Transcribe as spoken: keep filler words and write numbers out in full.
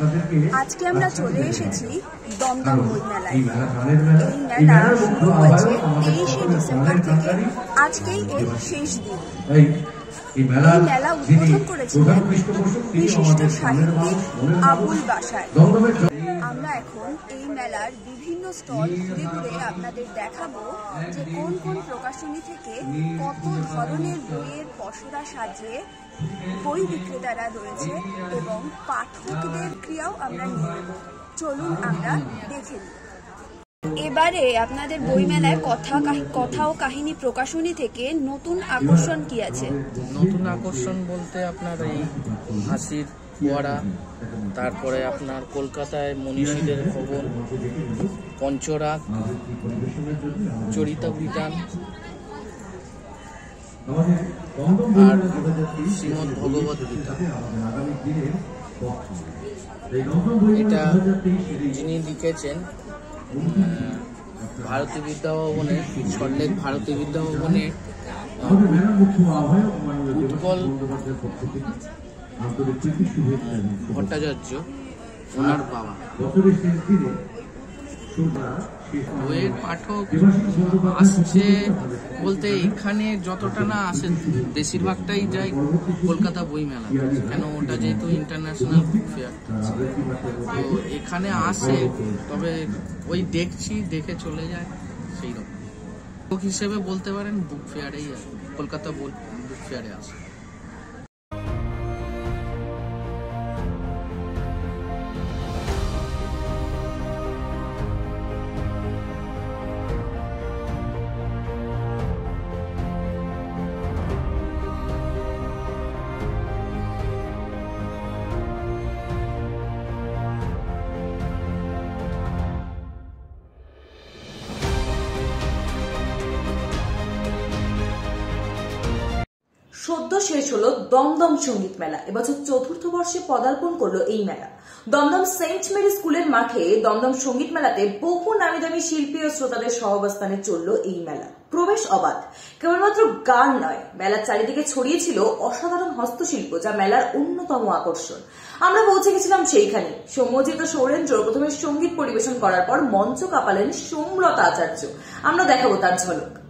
আজকে আমরা চলে এসেছি দমদম বই মেলায়। এই মেলা শুরু হয়েছে তেইশে ডিসেম্বর থেকে, আজকেই এর শেষ দিন। এই মেলা উদ্বোধন করেছিলেন বিশিষ্ট সাহিত্যিক আবুল বাশার। আমরা এখন এই মেলার বিভিন্ন স্টল ঘুরে ঘুরে আপনাদের দেখাবো যে কোন কোন প্রকাশনী থেকে কত ধরনের বইয়ের পসরা সাজিয়ে বই বিক্রেতারা রয়েছে এবং পাঠকদের ক্রিয়াও আমরা নিয়ে নেব। চলুন আমরা দেখে নিই। এবারে আপনাদের বইমেলায় কথা কথা ও কাহিনী প্রকাশনী থেকে নতুন আকর্ষণ কি আছে? নতুন আকর্ষণ বলতে আপনার এই হাসির ফোয়ারা, তারপরে আপনার কলকাতায় মনীষীদের ভবন, পঞ্চরাগ, চরিতা বিতান আর শ্রীমদ ভগবত গীতা। এটা যিনি লিখেছেন ভারতী বিদ্যাভবনে, সল্টলেক ভারতী বিদ্যাভবনে উৎকল ভট্টাচার্য ওনার বাবা। বইয়ের পাঠক আসছে বলতে এখানে যতটা না আসে বেশিরভাগটাই যায় কলকাতা বই মেলা, কেন ওটা যেহেতু ইন্টারন্যাশনাল বুক ফেয়ার। তো এখানে আসে, তবে ওই দেখছি দেখে চলে যায় সেই রকম। বুক হিসেবে বলতে পারেন বুক ফেয়ারেই আসে, কলকাতা বুক ফেয়ারে আসে। সদ্য শেষ হলো দমদম সঙ্গীত মেলা। এবছর চতুর্থ বর্ষে পদার্পণ করলো এই মেলা। দমদম সেন্ট মেরি স্কুলের মাঠে দমদম সঙ্গীত মেলাতে বহু নামি দামি শিল্পী ও শ্রোতাদের সহাবস্থানে চললো এই মেলা। প্রবেশ অবাধ। কেবলমাত্র গান নয়, মেলার চারিদিকে ছড়িয়েছিল অসাধারণ হস্তশিল্প, যা মেলার অন্যতম আকর্ষণ। আমরা পৌঁছে গেছিলাম সেইখানে। সৌম্যজিৎ ও সৌরেন্দ্র প্রথমে সঙ্গীত পরিবেশন করার পর মঞ্চ কাঁপালেন সোমলতা আচার্য। আমরা দেখাবো তার ঝলক।